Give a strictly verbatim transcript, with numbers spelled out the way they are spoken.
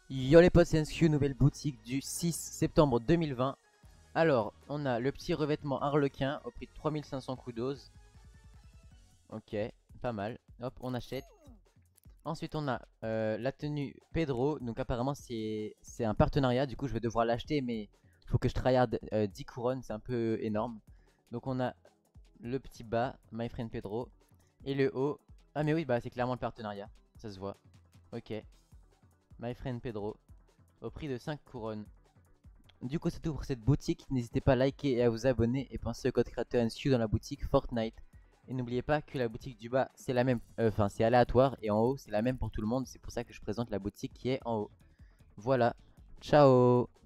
Yo les potes, c'est N S Q, nouvelle boutique du six septembre deux mille vingt. Alors, on a le petit revêtement Harlequin au prix de trois mille cinq cents coups d'ose. Ok, pas mal. Hop, on achète. Ensuite, on a euh, la tenue Pedro. Donc, apparemment, c'est c'est un partenariat. Du coup, je vais devoir l'acheter, mais il faut que je tryhard euh, dix couronnes. C'est un peu énorme. Donc, on a le petit bas, My Friend Pedro. Et le haut. Ah, mais oui, bah c'est clairement le partenariat. Ça se voit. Ok, My Friend Pedro. Au prix de cinq couronnes. Du coup c'est tout pour cette boutique, n'hésitez pas à liker et à vous abonner et pensez au code créateur N S Q dans la boutique Fortnite. Et n'oubliez pas que la boutique du bas c'est la même, euh, enfin c'est aléatoire et en haut c'est la même pour tout le monde, c'est pour ça que je présente la boutique qui est en haut. Voilà, ciao.